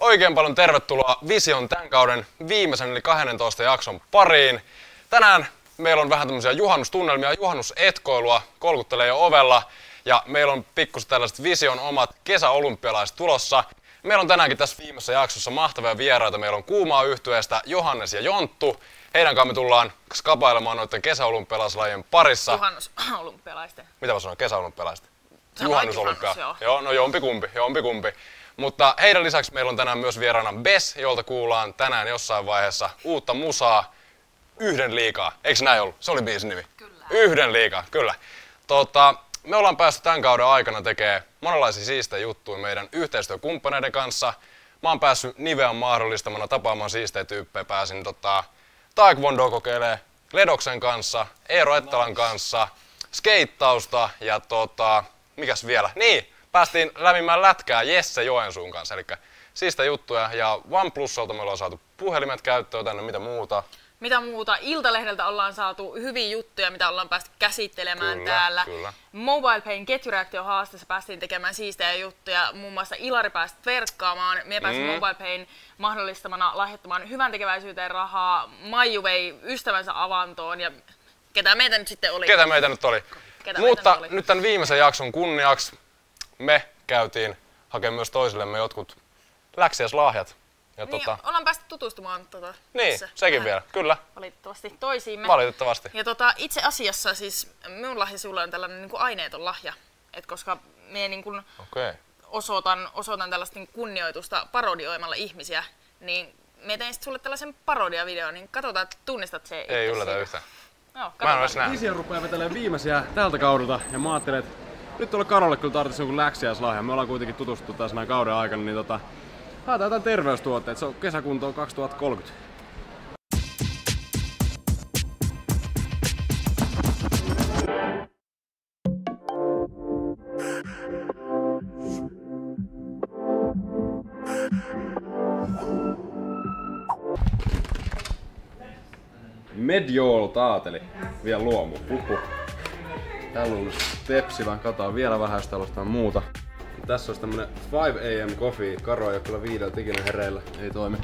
Oikein paljon tervetuloa Vision tämän kauden viimeisen eli 12 jakson pariin. Tänään meillä on vähän tämmöisiä juhannustunnelmia, juhannusetkoilua kolkuttelee jo ovella. Ja meillä on pikkusen tällaiset Vision omat kesäolympialaiset tulossa. Meillä on tänäänkin tässä viimeisessä jaksossa mahtavia vieraita. Meillä on Kuumaa yhtyeestä Johannes ja Jonttu. Heidän kanssa me tullaan skapailemaan noiden kesäolympialaislajien parissa. Juhannusolympialaisten. Mitä mä sanoin? Kesäolympialaisten? Juhannusolympia. Joo, no jompikumpi. Mutta heidän lisäksi meillä on tänään myös vieraana Bes, jolta kuullaan tänään jossain vaiheessa uutta musaa Yhden liikaa. Eikö näin ollut? Se oli biisin nimi. Kyllä. Yhden liikaa, kyllä. Me ollaan päästy tämän kauden aikana tekemään monenlaisia siistejä juttuja meidän yhteistyökumppaneiden kanssa. Mä oon päässyt Nivean mahdollistamana tapaamaan siistejä tyyppejä. Pääsin taekwondoa kokeilemaan Ledoksen kanssa, Eero Ettalan kanssa, skeittausta ja mikäs vielä? Niin, päästiin lämimään lätkää Jesse Joensuun kanssa. Eli siistejä juttuja ja OnePlusolta me ollaan saatu puhelimet käyttöön tänne, mitä muuta. Mitä muuta? Iltalehdeltä ollaan saatu hyviä juttuja, mitä ollaan päästy käsittelemään täällä. Kyllä. MobilePayn ketjureaktiohaasteessa päästiin tekemään siistejä juttuja. Muun muassa Ilari pääsi verkkaamaan. Minä pääsin MobilePayn mahdollistamana lahjoittamaan hyvän tekeväisyyteen rahaa. Maiju vei ystävänsä avantoon ja ketä meitä nyt sitten oli? Mutta nyt tämän viimeisen jakson kunniaksi me käytiin hakemaan myös toisillemme jotkut läksiäislahjat. Ja niin, ollaan päästy tutustumaan niin, sekin vielä, kyllä. Valitettavasti toisiimme. Valitettavasti. Ja itse asiassa siis minun lahja sulle on tällainen niin kuin aineeton lahja. Et koska minä niin kuin osoitan tällaista niin kunnioitusta parodioimalla ihmisiä, niin minä tein sulle tällaisen parodiavideon, niin katsotaan, että tunnistat se. Ei yllätä yhtään. Joo, mä en ole edes nähnyt. Vision rupeaa vetelemään viimeisiä tältä kaudelta ja mä ajattelin, että nyt tuolle Karolle kyllä tarvitsisi jonkun läksiäislahja. Me ollaan kuitenkin tutustuttu tässä näin kauden aikana, niin haetaan jotain terveystuotteet. Se on kesäkuntoon 2030. Medjool taateli. Vielä luomu. Täällä on Stepsi, vaan kataa vielä vähän, jos täällä on muuta. Tässä olisi tämmönen 5 AM coffee. Karo ei oo kyllä 5 ikinä hereillä. Ei toimi.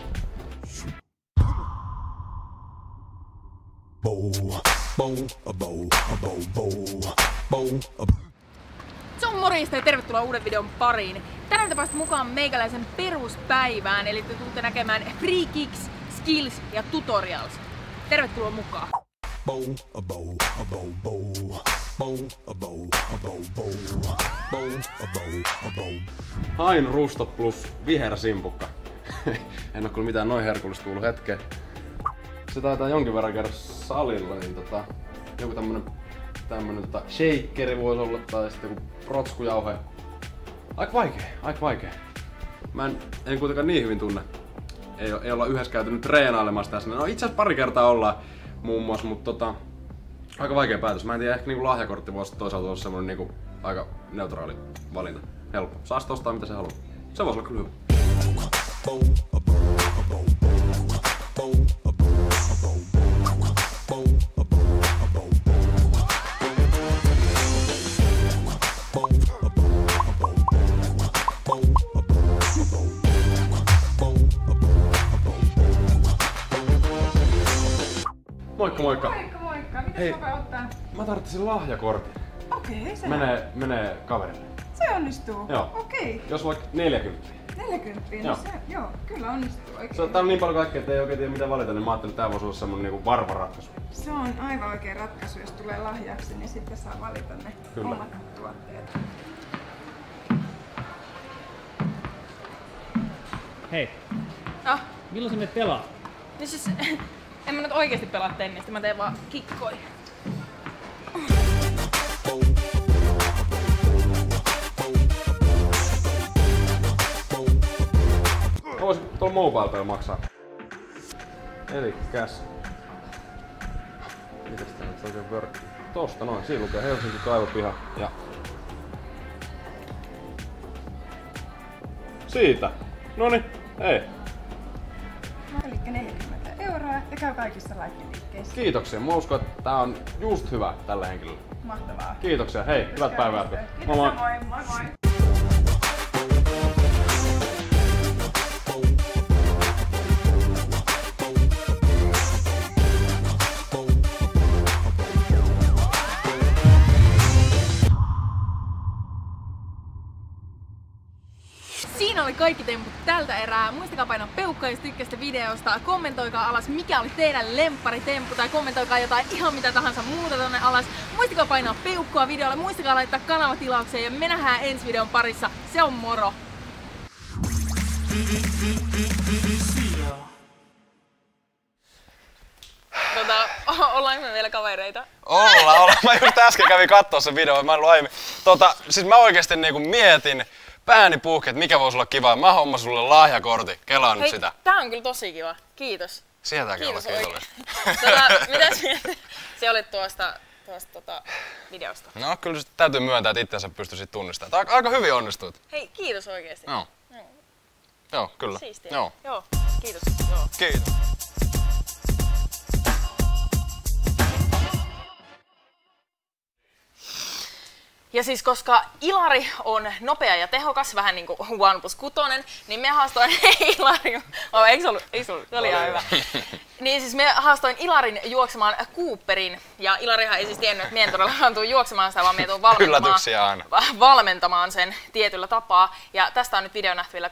Se on morjesta ja tervetuloa uuden videon pariin. Tänään te päästä mukaan meikäläisen peruspäivään, eli te tulette näkemään free kicks, skills ja tutorials. Tervetuloa mukaan! Hain rusto plus vihersimpukka. En oo kyllä mitään noin herkullista kuullut hetkeen. Se taitaa jonkin verran käydä salilla, niin joku tämmönen shakeri voisi olla tai sitten joku protskujauhe. Aika vaikee. Mä en kuitenkaan niin hyvin tunne. Ei olla yhdessä käyty treenailemassa tässä. No itse asiassa pari kertaa ollaan muun muassa, mutta aika vaikea päätös. Mä en tiedä, ehkä niinku lahjakortti voisi toisaalta olla semmonen niinku aika neutraali valinta. Helppo. Saa sitä ostaa mitä se haluaa. Se voisi olla kyllä hyvä. Moikka! Moikka! Mitä Hei, sopaa ottaa? mä tarvitsin lahjakortin. Okei, se Menee kaverille. se onnistuu. Joo. Okei. Jos vaikka 40. 40, Joo. niin joo, kyllä onnistuu oikein. Tää on niin paljon kaikkea, että ei oikein tiedä mitä valita, niin mä ajattelin, että tää voisi olla semmonen niinku varma ratkaisu. Se on aivan oikea ratkaisu, jos tulee lahjaksi, niin sitten saa valita ne Kyllä. omat tuotteet. Hei, Ah, milloin sä menet pelaa? niin siis en mä nyt oikeesti pelaa tennistä, mä teen vaan kikkoja. Mä voisin tuolla MobilePaylla maksaa. Elikkäs. Mitäs tää nyt oikein vörkkii? Tosta noin, siinä lukee Helsinki kaivopiha ja... Siitä! Noni, ei. Eli 40 € ja käy kaikissa laitteliikkeissä. Kiitoksia, mä uskon, että tää on just hyvä tällä henkilöllä. Mahtavaa. Kiitoksia, hei, hyvät päivää. Kiitos, moi moi! kaikki temput tältä erää. Muistakaa painaa peukkaa, jos tykkäsitte videosta. Kommentoikaa alas, mikä oli teidän lempparitemppu, tai kommentoikaa jotain ihan mitä tahansa muuta tonne alas. Muistakaa painaa peukkua videolle, muistakaa laittaa kanavatilaukseen ja me nähdään ensi videon parissa. Se on moro! Ollaanko me vielä kavereita? Ollaan. Mä just äsken kävin kattoo sen videon, mä en ollut aiemmin. Siis mä oikeesti niinku mietin pääni puhki, että mikä voisi olla kiva. Mä hommasin sulle lahjakortti. Kelaa nyt sitä. Tää on kyllä tosi kiva. Kiitos. Sieltäkin olla kiitollinen. Mitäs se oli tuosta videosta? No kyllä täytyy myöntää, että itsensä pystyy sit tunnistamaan. Aika hyvin onnistuit. Hei, kiitos oikeesti. Joo, kyllä. Siistiä. Joo. Kiitos. Joo. Kiitos. Ja siis koska Ilari on nopea ja tehokas, vähän niinku OnePlus 6, niin me haastoin Ilari... Eikö se ollut? Se oli ihan hyvä. Niin siis me haastoin Ilarin juoksemaan Cooperin. Ja Ilarihan ei siis tiennyt, että mien todella tuu juoksemaan sitä, vaan mie tuun valmentamaan sen tietyllä tapaa. Ja tästä on nyt video nähtävillä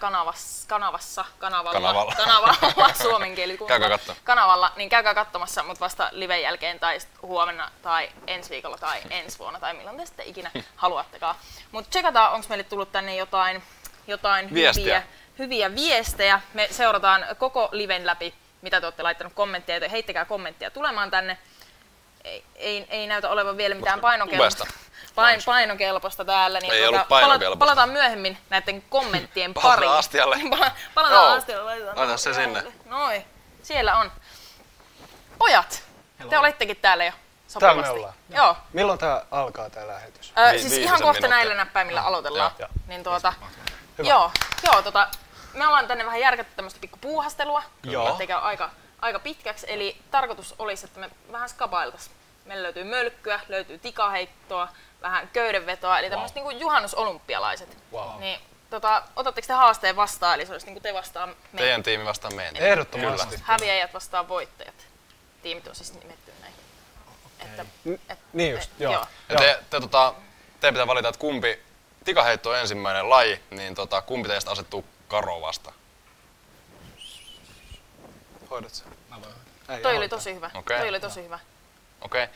kanavalla suomen kieli. Käykää katsoa. Kanavalla, niin käykää katsomassa, mutta vasta liven jälkeen tai huomenna tai ensi viikolla tai ensi vuonna tai milloin te sitten ikinä haluattekaan. Mutta tsekataan, onko meille tullut tänne jotain hyviä viestejä. Me seurataan koko liven läpi, mitä te olette laittanut kommentteja. Heittäkää kommenttia tulemaan tänne. Ei näytä olevan vielä mitään painokelpoista täällä. Niin ei ollut painokelpoista. Palataan myöhemmin näiden kommenttien pariin. Palataan astialle. Palataan astialle. Laita se sinne. Noin, siellä on. Pojat, te olettekin täällä jo. Täällä me ollaan. Joo. Milloin tää alkaa tää lähetys? Siis ihan kohta näillä näppäimillä aloitellaan. Niin me ollaan tänne vähän järkätty tämmöstä pikku puuhastelua. Ettei käy aika pitkäksi. Eli tarkoitus olisi, että me vähän skapailtais. Meillä löytyy mölkkyä, löytyy tikaheittoa, vähän köydenvetoa, eli tämmöiset niinku juhannusolympialaiset. Niin, otatteko te haasteen vastaan, eli se olisi niinku te vastaan meidän? Teidän tiimi vastaan meidän. Ehdottomasti. Häviäjät vastaan voittajat. Tiimit on siis nimetty näin. Niin just, joo. Te pitää valita, että kumpi tikaheitto on ensimmäinen laji, niin kumpi teistä asettuu Karoa vastaan? Hoidat sen. Toi oli tosi hyvä. Toi oli tosi hyvä. Okei.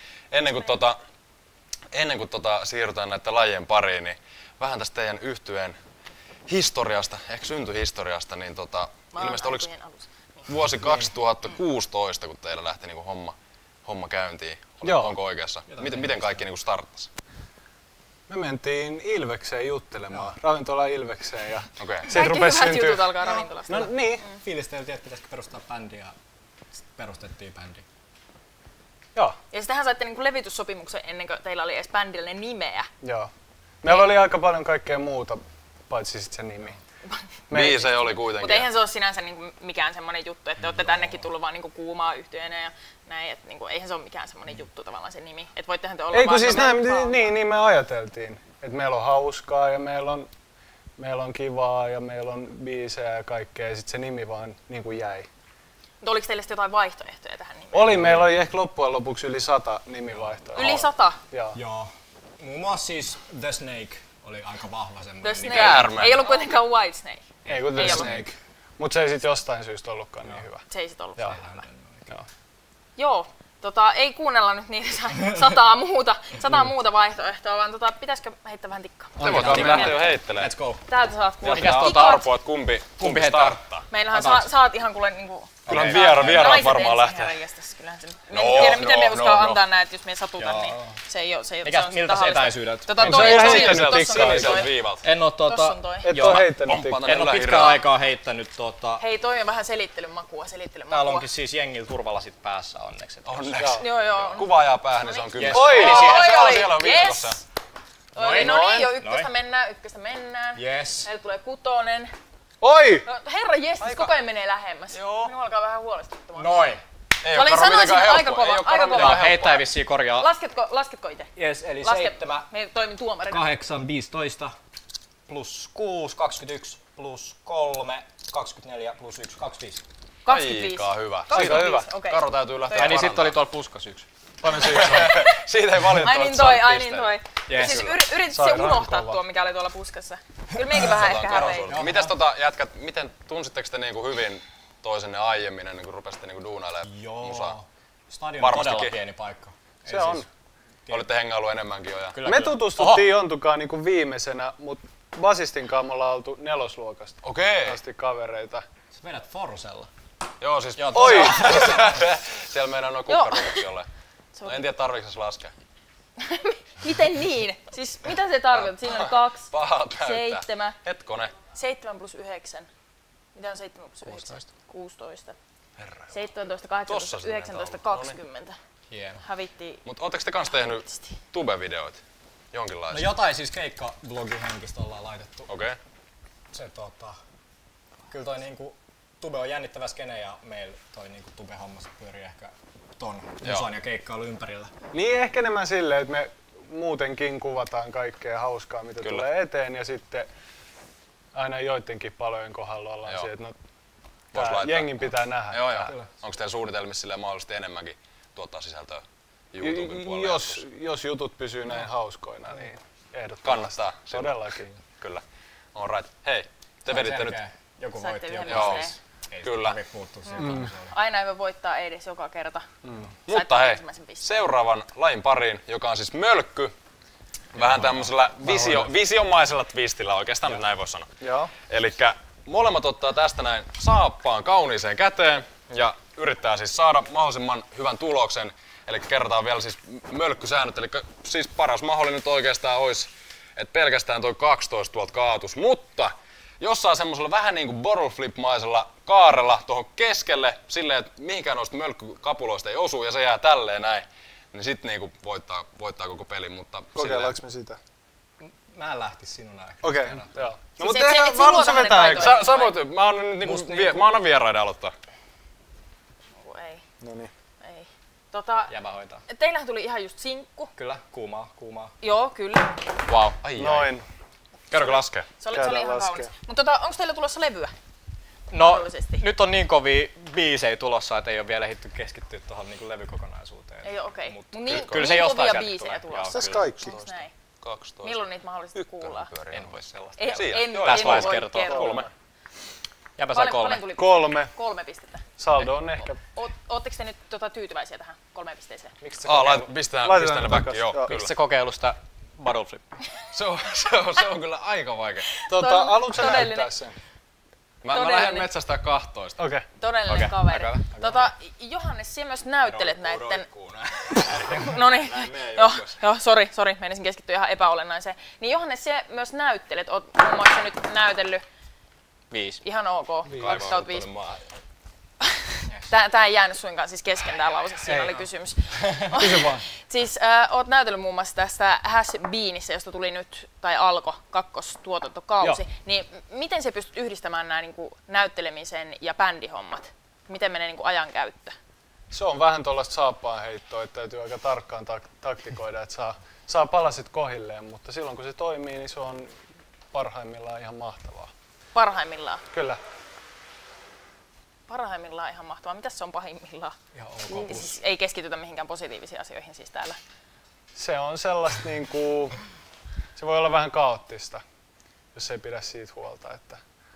Ennen kuin siirrytään näiden lajien pariin, niin vähän tästä teidän yhtyeen historiasta, ehkä syntyhistoriasta, niin ilmeisesti oliko vuosi 2016, kun teillä lähti niinku homma käyntiin? Onko oikeassa? Miten kaikki niinku starttasi? Me mentiin Ilvekseen juttelemaan, ravintola Ilvekseen ja Kaikki hyvät jutut alkaa ravintolasta. No niin. Fiilisteltiin, että pitäisikö perustaa bändi ja perustettiin bändi. Joo. Ja sitähän saitte niinku levityssopimuksen ennen kuin teillä oli edes bändille nimeä. Joo. Meillä oli aika paljon kaikkea muuta, paitsi sit se nimi. Biisejä oli kuitenkin. Mutta eihän se ole sinänsä niinku mikään semmoinen juttu, että te olette tännekin tullut vaan niinku kuumaa yhtyeenä ja näin, että niinku, eihän se ole mikään semmoinen juttu tavallaan se nimi. Että voittehan te olla ei kun vaan siis niin me ajateltiin, että meillä on hauskaa ja meillä on kivaa ja meillä on biisejä ja kaikkea ja sit se nimi vaan niinku jäi. Mutta oliko teillä jotain vaihtoehtoja tähän nimeen? Oli, meillä oli ehkä loppujen lopuksi yli 100 nimivaihtoehtoja. Yli 100? Joo. Muun muassa siis The Snake oli aika vahva semmoinen. The Snake. Ei ollut kuitenkaan White Snake. Ei kun The Snake. Mut se ei sit jostain syystä ollutkaan niin hyvä. Se ei sit ollut hyvä. Joo. Ei kuunnella nyt niitä 100 muuta vaihtoehtoa, vaan pitäisikö heittää vähän tikkaa? Te voitte lähteä jo heittelemään. Let's go. Täältä saat kuulla. Mikäs arpoa, että kumpi starttaa? Meillähän saat ihan kuule niinku... Kyllähän vieraat varmaan lähtee. Kyllähän sen... En tiedä miten me uskaa antaa näitä, jos me satutan, niin se ei oo... Miltä se etäisyydet? Sä ihan heittänyt tikkaa sieltä viivalta. En oo Et oo heittänyt tikkaa. En oo pitkään aikaa heittänyt Hei, toi on vähän selittelyn makua. Täällä onkin siis jengillä turvalasit päässä onneksi. Onneksi. Joo. Kuvaajaa päähän, niin se on kyllä. Oi! Siellä on viikossa. No niin, jo ykköstä mennään. Yes. Meillä tulee 6. Oi! No, herra jestas, koko ajan menee lähemmäs. Minua alkaa vähän huolestuttamaan. Noin. Mä olin sanoisin aika kova. Heittää vissiin korjaa. Lasketko ite? Yes, eli 7. Me toimin tuomarina. 8, 15. Plus 6, 21. Plus 3, 24. Plus 1, 25. 25. Aika hyvä. Okei. Karo täytyy lähteä Niin sit oli tuolla puskas 1. Toinen syksy. Siitä ei valitettavasti Ai niin toi. Yes. Siis yritit se unohtaa tuo, mikä oli tuolla puskassa. Kyllä meikin vähän ehkä hävein. Mites jätkät, miten tunsitteko te niinku hyvin toisenne aiemmin ennen kuin rupesitte niinku duunailemaan musaa? Stadion on Varmastikin. todella pieni paikka. Se on. Olitte hengailu enemmänkin jo. Ja... Me tutustuttiin Jontukaan niinku viimeisenä, mutta basistin kanssa me ollaan oltu 4. luokasta Okei. asti kavereita. Sä vedät Forusella. Joo, siis Oi! siellä meidän on kukkaruukaksi olleen. No, en tiedä tarviiko se laskea. Miten niin? Siis mitä se tarkoittaa? Siinä on 2, Paha näyttää. 7, Hetkone. 7 plus 9. Mitä on 7 plus 9? 16. 16. Herra. 17, Tossa 18, se 19, taitaa olla. 20. Hieno. Hävittiin. Mut ootteko te kans tehnyt tube-videoita? No Jonkinlaisia? jotain siis keikka-vlogin henkistä ollaan laitettu. Okei. Se kyllä toi niinku tube on jännittävä skene ja meillä toi niinku tube-hommas pyörii ehkä ton musan ja keikkailun ympärillä. Niin ehkä enemmän silleen, että me muutenkin kuvataan kaikkea hauskaa, mitä Kyllä. tulee eteen ja sitten aina joidenkin palojen kohdalla ollaan Joo. se, että no, Vois tää laittaa. jengin pitää nähdä. Joo. Kyllä. Onko teillä suunnitelmissa silleen mahdollisesti enemmänkin tuottaa sisältöä YouTuben puolella? Jos jutut pysyy näin hauskoina, niin ehdottomasti. Kannattaa. Todellakin. Kyllä. All right. Hei, te veditte nyt. Joku Saitte voitti, yhden joku pisteen. ei Kyllä. tarvitse puuttua siihen. Aina ei voi voittaa edes joka kerta. Mutta hei, ensimmäisen pisteen. seuraavan lajin pariin, joka on siis mölkky. Vähän tämmöisellä visiomaisella twistillä oikeastaan, nyt näin voi sanoa. Joo. Elikkä molemmat ottaa tästä näin saappaan kauniiseen käteen ja yrittää siis saada mahdollisimman hyvän tuloksen. Eli kerrotaan vielä siis mölkkysäännöt, eli siis paras mahdollinen nyt oikeastaan olisi, että pelkästään toi 12 tuolta kaatus, mutta jos saa semmoisella vähän niin kuin bottle flip-maisella kaarella tuohon keskelle, silleen, että mihinkään noista mölkkykapuloista ei osu ja se jää tälleen näin, niin sit niinku voittaa koko pelin, mutta Kokeillaanko me sitä? Mä en lähtis sinun aikaan. Okei, joo. No Siis et sä haluatko luota sä hänen vetää? taitoihin. sä voit, mä annan nyt niinku, mä annan vieraiden aloittaa. Ei, Noniin. ei. Jäbä hoitaa. Teillähän tuli ihan just sinkku. Kyllä, kuumaa. Joo, kyllä. Wow. Ai, Noin. Käydäänkö laskee? Se oli Käydään ihan laskea. kaunis. Mutta onko teillä tulossa levyä? No, Mahdollisesti. nyt on niin kovia biisejä tulossa, että ei ole vielä ehditty keskittyä tuohon niinku levykokonaisuuteen. Ei oo okei. Mut Mut niin, kyllä se niin jostain kovia sieltä biisejä tulee. tulossa. Tässä kaikki. Onks näin? 12. Milloin niitä mahdollisesti kuullaan? En voi sellaista. En Tässä vaiheessa voi kertoa. kertoa. 3. Jäbä sai 3. Paljon tuli 3. 3 pistettä. Saldo on ehkä. Ootteko te nyt tyytyväisiä tähän 3 pisteeseen? Miksi Pistetään Laitetaan ne ne back, takas. joo, Joo. kyllä. se kokeilusta bottle flip? Se on kyllä aika vaikea. Haluatko sä todellinen. näyttää sen? Mä Todellinen. lähden metsästää 12. Okei. Todellinen Okei, kaveri. aika hyvä. Johannes, sinä myös näyttelet näitten... Roikkuu näin. Noniin, meidän joo, joukkueessa. sori, meinasin keskittyä ihan epäolennaiseen. Niin Johannes, sinä myös näyttelet, oot muun muassa nyt näytellyt 5. ihan ok, 2/5. Maahan. Tää ei jäänyt suinkaan siis kesken tää lause, siinä oli kysymys. Kysy vaan. Siis oot näytellyt muun muassa tästä Has Beenissä, josta tuli nyt, tai alkoi kakkostuotantokausi. Niin miten sä pystyt yhdistämään nämä niinku näyttelemisen ja bändihommat? Miten menee niinku ajankäyttö? Se on vähän tuollaista saappaanheittoa, että täytyy aika tarkkaan taktikoida, että saa palaset kohilleen, mutta silloin kun se toimii, niin se on parhaimmillaan ihan mahtavaa. Parhaimmillaan. Kyllä. Parhaimmillaan ihan mahtavaa. Mitäs se on pahimmillaan? Ihan ok. Siis ei keskitytä mihinkään positiivisiin asioihin siis täällä. Se on sellaista niinku, se voi olla vähän kaoottista, jos ei pidä siitä huolta, että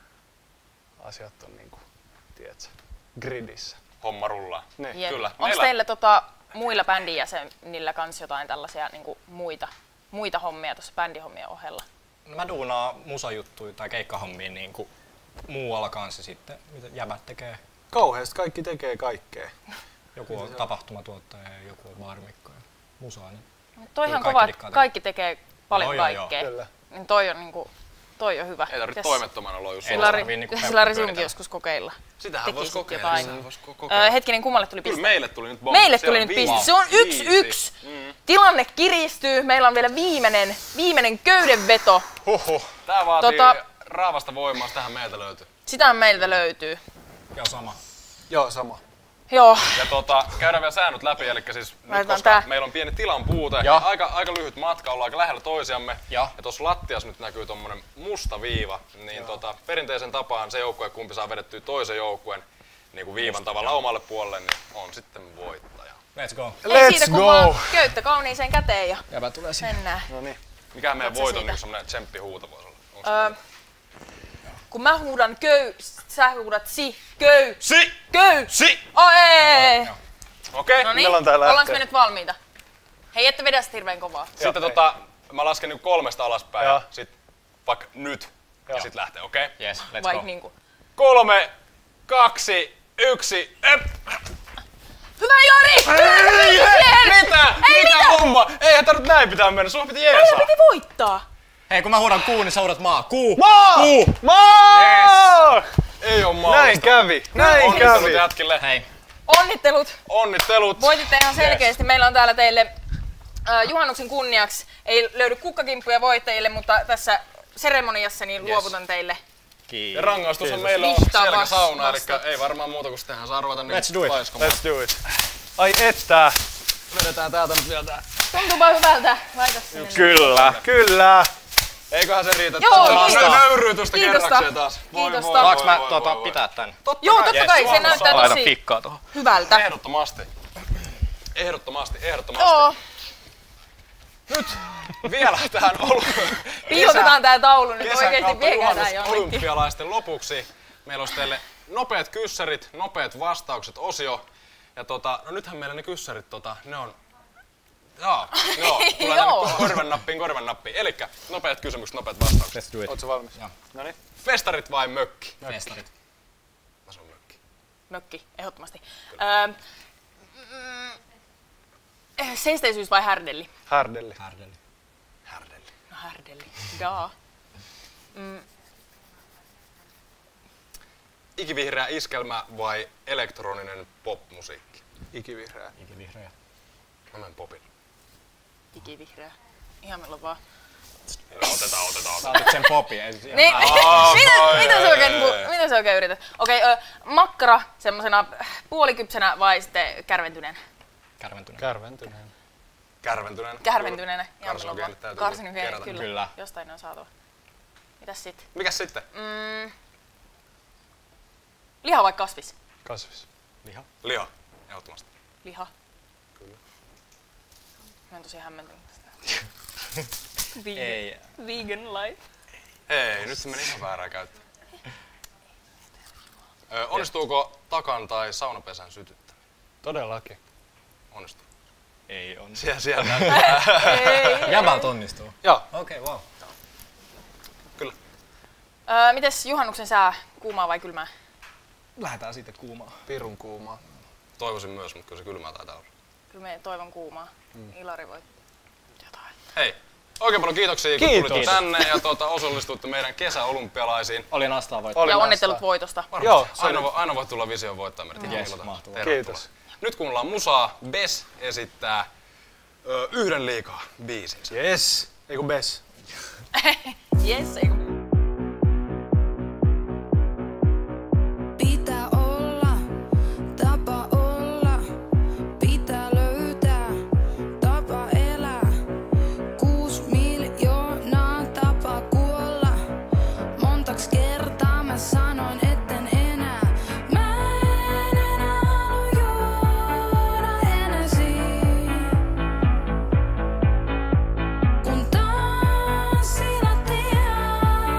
asiat on niinku, tiedätkö, gridissä. Homma rullaa. Niin. Jep. Kyllä. Onko Meillä- teillä muilla bändin jäsenillä kans jotain tällaisia niinku, muita hommia tuossa bändihommien ohella? No mä duunaan musajuttuja tai keikkahommia niinku muualla kanssa sitten, mitä jäbät tekee. Kauheasti kaikki tekee kaikkea. Joku on tapahtumatuottaja ja joku on baarimikko ja musaa. Niin Toihan Kyllä kova, kaikki että dikkaa kaikki tekee paljon Joo, joo, kaikkea. Kyllä. Niin toi on niinku, toi on hyvä. Ei tarvitse Pitäis toimettomana olla just Ei sulla. tarvii niinku Silari pyöritellä. sinunkin joskus kokeilla. Sitähän Tekisit vois kokeilla. jotain. Sitähän vois kokeilla. Hetkinen, kummalle tuli Kyllä piste? meille tuli nyt bomba. Meille Se tuli on nyt viisi. piste. Se on 1-1. Tilanne kiristyy. Meillä on vielä viimeinen köydenveto. Tää vaatii Tota- raavasta voimaa, tähän meiltä löytyy. Sitä meiltä löytyy. Joo, sama. Joo, sama. Joo. Ja käydään vielä säännöt läpi, eli siis nyt, Laitetaan koska tää. meillä on pieni tilan puute, Joo. aika lyhyt matka, ollaan aika lähellä toisiamme, Joo. ja tuossa lattiassa nyt näkyy tommonen musta viiva, niin perinteisen tapaan se joukkue, kumpi saa vedettyä toisen joukkueen niin kuin viivan tavalla omalle puolelle, niin on sitten voittaja. Let's go. Ei siitä Let's kun go! vaan köyttä kauniiseen käteen ja Jäbä tulee siihen. mennään. No niin. Mikä meidän Oot sä voiton siitä? niin semmonen tsemppihuuto voisi olla? Kun mä huudan sä huudat köy. Si! Oi! Okei. No niin, Milloin tää lähtee? ollaanko me nyt valmiita? Hei, ette vedä sitä hirveän kovaa. Sitten mä lasken nyt 3 alaspäin Joo. ja sit vaikka nyt ja sit lähtee, okei? Yes, let's Vaikka go. niinku. 3, 2, 1, Hyvä Jari! Mitä? Mitä homma? Eihän tää nyt näin pitää mennä, sulla piti Meidän jeesaa. piti voittaa! Hei, kun mä huudan kuu, niin sä huudat maa. Kuu! Maa! Maa! Ei oo Näin mahdollista. kävi, näin Onnittelut kävi. jätkille. Hei. Onnittelut! Onnittelut. Voititte ihan selkeästi. Meillä on täällä teille juhannuksen kunniaksi. Ei löydy kukkakimppuja voittajille, mutta tässä seremoniassa niin luovutan teille. Ja rangaistus on meillä on Listaa selkäsauna, eli vasta. ei varmaan muuta kuin tehdään saa ruveta niin Let's do it. laiskomaan. Let's do it. Ai että. Vedetään täältä nyt vielä tää. Tuntuupa hyvältä. Laita sinne. Kyllä, kyllä. Eiköhän se riitä. Joo, Tämä on kiitos. nöyryytystä Kiitosta. kerrakseen taas. Kiitosta. Saanko mä pitää tän? Joo, totta kai. Se näyttää Laita tosi fikkaa tuohon. hyvältä. Ehdottomasti. Joo, Vielä tähän piilotetaan tää taulu nyt oikeesti. kesäkautta Viekää tää jonnekin. olympialaisten lopuksi. Meillä olisi teille nopeat kyssärit, nopeat vastaukset osio. Ja no nythän meillä ne kyssärit ne on... Joo, tulee Joo. tänne korvan nappiin. Elikkä nopeat kysymykset, nopeat vastaukset. Let's do it. Ootko valmis? Joo. Noniin. Festarit vai mökki? Festarit. Mä sanon mökki. Mökki, ehdottomasti. Seisteisyys vai härdelli? Härdelli. Härdelli. Härdelli. No härdelli. Daa. Ikivihreä iskelmä vai elektroninen popmusiikki? Ikivihreä. Ikivihreä. Mä menen popin. Ikivihreä. Ihan milloin vaan. Otetaan. Saatit sen popi. Ei siis ihan Niin, ai, mitä sä oikein yrität? Okei, makkara semmosena puolikypsenä vai sitten kärventyneenä? kärventyneen. Kärventyneen. Kärventyneenä. Ihan milloin vaan. Karsinogeenit täytyy Karsinogeenit, kerätä. kyllä. Kyllä. Jostain ne on saatava. Mitäs sit? Mikäs sitten? Liha vai kasvis? Kasvis. Liha. Liha. Ehdottomasti. Liha. Kyllä. Mä oon tosi hämmentynyt tästä. Ei. Vegan life. Ei, nyt se meni ihan väärään käyttöön. Onnistuuko takan tai saunapesän sytyttäminen? Todellakin. Onnistuu. Ei on. Siellä näyttää. Jäbältä onnistuu. Joo, Okei, wow. kyllä. Mites juhannuksen sää? Kuumaa vai kylmää? Lähdetään sitten kuumaan. Pirun kuumaa. Toivoisin myös, mutta kyllä se kylmää taitaa olla. Kyllä me toivon kuumaa. Ilari voi jotain. Hei, oikein paljon kiitoksia, kun Kiitos. tulitte tänne ja osallistuitte meidän kesäolympialaisiin. Oli nastaa voittaa. Ja Oli onnittelut nastaa. voitosta. Joo, se Aina voi tulla vision voittaa meidät. Yes, Milloin mahtavaa. tervetuloa. Kiitos. Nyt kuunnellaan musaa. Bes esittää Yhden liikaa biisinsä. Yes. Eiku Bes. Yes, eikö? Pitää olla, tapa olla, pitää löytää, tapa elää. 6 miljoonaa tapa kuolla. Montaks kertaa mä sanoin, etten enää. Mä en enää halu juoda enäsiin. Kun tanssilattia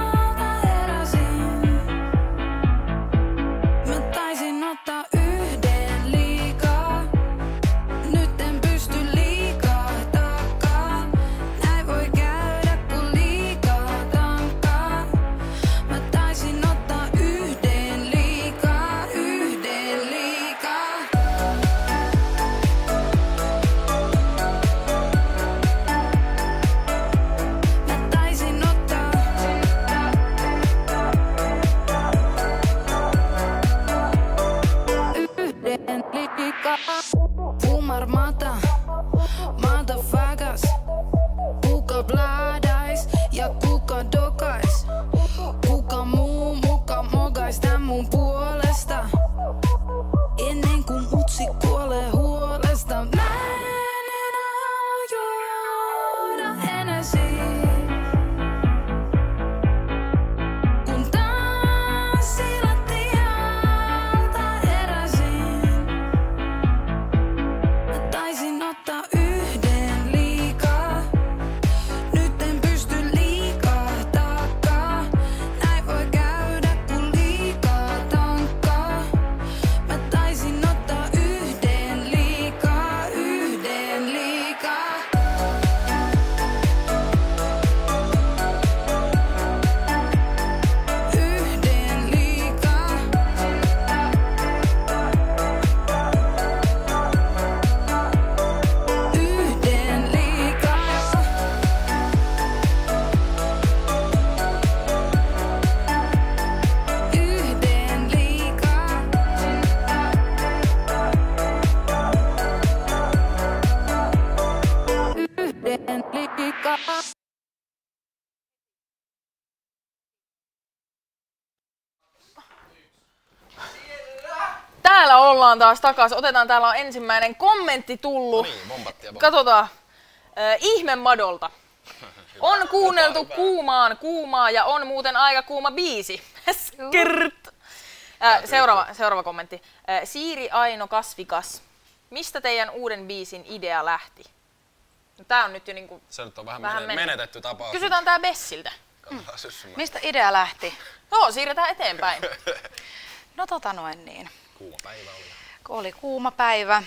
ollaan taas takaisin. Otetaan, täällä on ensimmäinen kommentti tullut. No niin, bombattia. Katsotaan. Ihme Madolta. On kuunneltu kuumaa ja on muuten aika kuuma biisi. Skrt. Seuraava kommentti. Siiri Aino Kasvikas. Mistä teidän uuden biisin idea lähti? No, tää on nyt jo niinku... Se nyt on vähän menetetty tapaus. Kysytään tää Bessiltä. Mistä idea lähti? Joo, siirretään eteenpäin. No niin. Kuuma päivä oli. Oli kuuma päivä.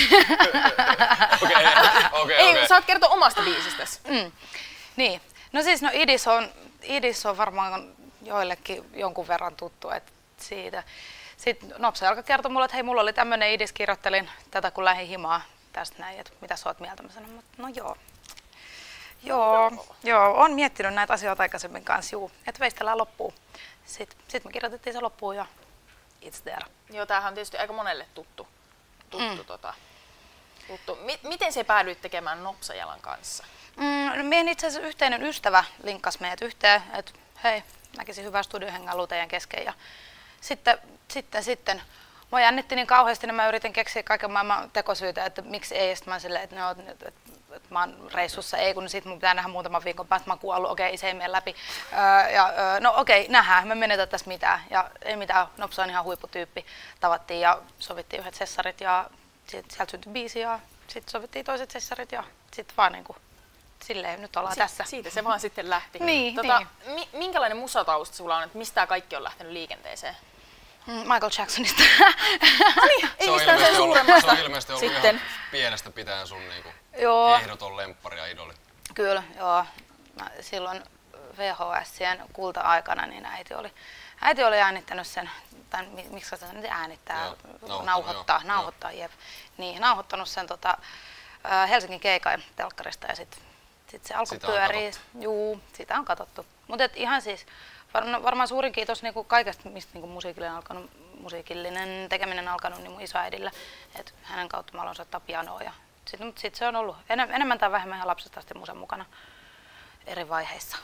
Okei. Ei, saat kertoa omasta biisistäsi. Niin. No siis Idis on varmaan joillekin jonkun verran tuttu, että siitä. Sitten Nopsa alkoi kertoa mulle, että hei, mulla oli tämmönen idis, kirjoittelin tätä kun lähdin himaa tästä näin, että mitä sä oot mieltä? Mä sanoin, no joo, on miettinyt näitä asioita aikaisemmin kanssa, että veistellään loppuun. Sitten me kirjoitettiin se loppuun ja it's there. Joo, tämähän on tietysti aika monelle tuttu. Miten se päädyit tekemään Nopsajalan kanssa? No, meidän itse asiassa yhteinen ystävä linkkasi meidät yhteen, että hei, näkisin hyvää studiohengailua teidän kesken. Ja sitten mua jännitti niin kauheasti, niin mä yritin keksiä kaiken maailman tekosyitä, että miksi ei. Sitten mä silleen, että mä oon reissussa, ei, kun sit mun pitää nähdä muutaman viikon päästä, mä oon kuollut, okei, se ei mene läpi. No okei, nähdään, me menetä tässä mitään. Ja ei mitään, Nopsa on ihan huipputyyppi. Tavattiin ja sovittiin yhdet sessarit ja sieltä syntyi biisi ja sitten sovittiin toiset sessarit ja sitten vaan niinku silleen, nyt ollaan tässä. Siitä se vaan sitten lähti. Niin. Minkälainen musatausta sulla on, että mistä tää kaikki on lähtenyt liikenteeseen? Michael Jacksonista. Niin, ei mistään sen suuremmasta. Se on ilmeisesti ollut sitten. ihan pienestä pitäen sun niinku Joo. ehdoton lemppari ja idoli. Kyllä, joo. Silloin VHS:ien kulta-aikana niin äiti oli äänittänyt sen, tai miksi se nyt äänittää, nauhoittaa, jep. Niin, nauhoittanut sen Helsingin keikan telkkarista ja sitten se alkoi pyöriä. Juu, sitä on katsottu. Mutta ihan siis varmaan suurin kiitos niinku kaikesta, mistä niinku musiikillinen tekeminen alkanut niin mun isoäidille. Et hänen kautta mä aloin soittaa pianoa ja sit se on ollut enemmän tai vähemmän ihan lapsesta asti musan mukana eri vaiheissa.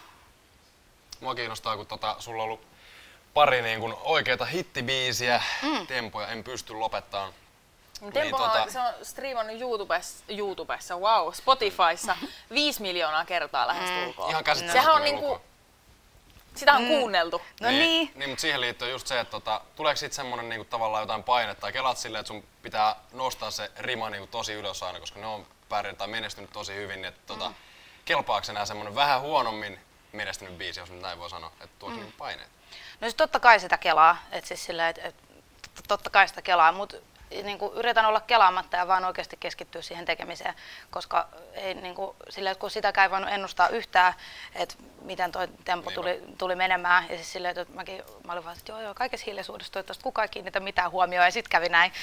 Mua kiinnostaa, kun sulla on ollut pari niin kun oikeita hittibiisiä, tempoja, en pysty lopettamaan. Tempo se on striimannut YouTubessa, Spotifyssa 5 miljoonaa kertaa lähestulkoon. Ihan käsittämätön. Sehän on niinku, sitä on kuunneltu. No niin. Niin, mutta siihen liittyy just se, että tuleeko sit semmonen niinku tavallaan jotain painetta tai kelaat silleen, että sun pitää nostaa se rima niinku tosi ylös aina, koska ne on menestynyt tosi hyvin, niin että kelpaako enää semmonen vähän huonommin menestynyt biisi, jos nyt näin voi sanoa, että tuoksi niinku paineet? No siis totta kai sitä kelaa, että siis silleen, että totta kai sitä kelaa, mutta niinku yritän olla kelaamatta ja vaan oikeasti keskittyä siihen tekemiseen, koska ei niinku silleen, kun sitäkään ei voinut ennustaa yhtään, että miten toi tempo tuli menemään ja siis silleen, että mä olin vaan, että joo, kaikessa hiljaisuudessa toivottavasti kukaan ei kiinnitä mitään huomioon ja sit kävi näin.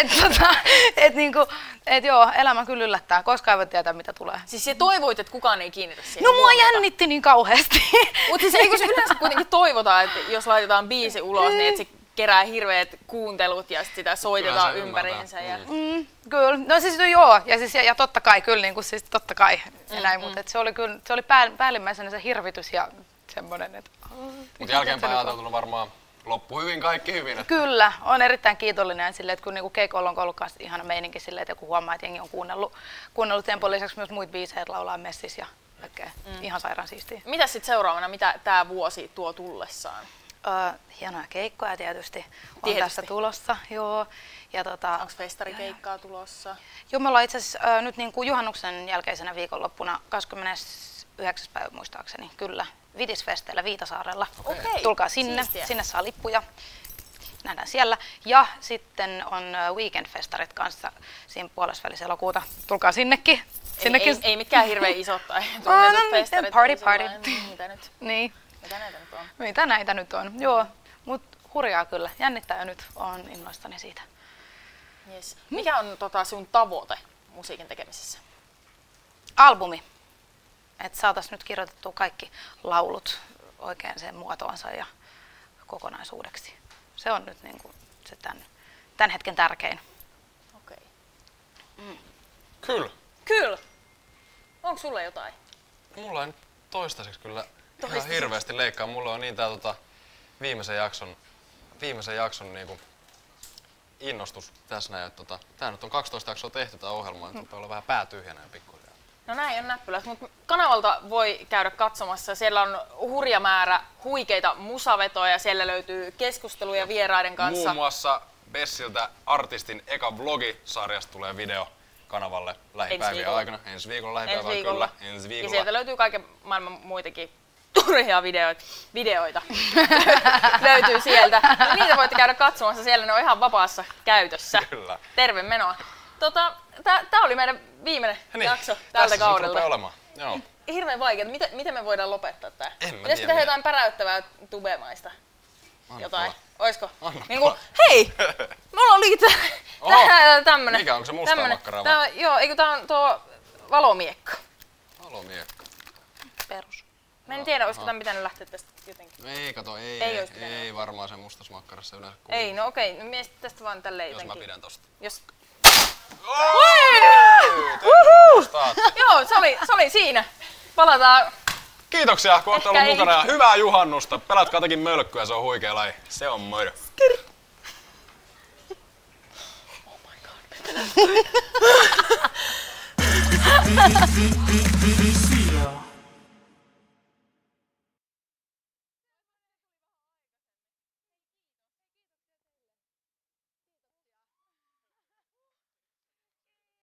Et joo, elämä kyllä yllättää, koska ei voi tietää mitä tulee. Siis sä toivoit, että kukaan ei kiinnitä siihen No mua huomiota. jännitti niin kauheasti. Mutta siis eikö se yleensä kuitenkin toivotaan, että jos laitetaan biisi ulos, niin että se kerää hirveät kuuntelut ja sit sitä soitetaan ympäriinsä. Ja... Kyllä, no siis joo, ja totta kai kyllä, niin kuin, siis totta kai ja näin, mutta se oli kyllä, se oli päällimmäisenä se hirvitys ja semmoinen, että... Mutta jälkeenpäin ajateltuna varmaan loppu hyvin, kaikki hyvin. Että... Kyllä, on erittäin kiitollinen silleen, että kun niinku keikoilla on ollut ihana meininki silleen, että joku huomaa, että jengi on kuunnellut tempon lisäksi myös muita biisejä, että laulaa messissä ja kaikkea ihan sairaan siistiä. Mitäs sitten seuraavana, mitä tää vuosi tuo tullessaan? Hienoja keikkoja tietysti on tässä tulossa. Joo. Ja onko festarikeikkaa tulossa? Joo, me ollaan itse asiassa nyt niin kuin juhannuksen jälkeisenä viikonloppuna 29. päivä muistaakseni, kyllä, Vitisfesteillä Viitasaarella. Okay. Tulkaa sinne, sinne saa lippuja. Nähdään siellä. Ja sitten on Weekend-festarit kanssa siinä puolesvälissä elokuuta. Tulkaa sinnekin. Ei mitkään hirveän isot tai tunnetut festarit. Party. Mitä nyt? Niin. Mitä näitä nyt on? Mitä näitä nyt on, joo. Mut hurjaa kyllä. Jännittää jo nyt. Oon innoissani siitä. Yes. Mikä on sun tavoite musiikin tekemisessä? Albumi. Että saatais nyt kirjoitettua kaikki laulut oikein sen muotoonsa ja kokonaisuudeksi. Se on nyt niinku se tämän hetken tärkein. Okei. Kyllä. Onko sulla jotain? Mulla ei nyt toistaiseksi kyllä ihan hirveästi leikkaa. Mulla on niin tää viimeisen jakson niinku innostus tässä näin, että tää nyt on 12 jaksoa tehty tää ohjelma, että rupeaa olla vähän pää tyhjänä pikkuhiljaa. No näin on näppylässä, mutta kanavalta voi käydä katsomassa. Siellä on hurja määrä huikeita musavetoja, siellä löytyy keskusteluja vieraiden kanssa. Muun muassa Bessiltä artistin eka vlogisarjasta tulee video kanavalle lähipäivien aikana. Ensi viikolla lähipäivänä kyllä. Ensi viikolla. Ja sieltä löytyy kaiken maailman muitakin turhia videoita. Löytyy sieltä. Ja niitä voitte käydä katsomassa, siellä ne on ihan vapaassa käytössä. Kyllä. Terve menoa. Tää oli meidän viimeinen jakso tältä kaudelta. Joo. Hirveän vaikeaa. Miten me voidaan lopettaa tää? Pitäisikö tehdä jotain päräyttävää tubemaista? Jotain. Oisko? Niinku, hei! Mulla oli tämmönen. Mikä onko se mustaa makkaraa? Joo, eikö tää on tuo valomiekka. Valomiekka. Perus. Mä en tiedä, olisiko tämän pitänyt lähteä tästä jotenkin. Ei kato, ei varmaan se mustas makkarassa yleensä kuuluu. Ei, no okei. No mies tästä vaan tälleen jos jotenkin. Mä pidän tosta. Joo, se oli siinä. Palataan. Kiitoksia, kun olette ollut mukana ja hyvää juhannusta. Pelatkaa jotakin mölkkyä, se on huikea laji. Se on moro. Oh my god.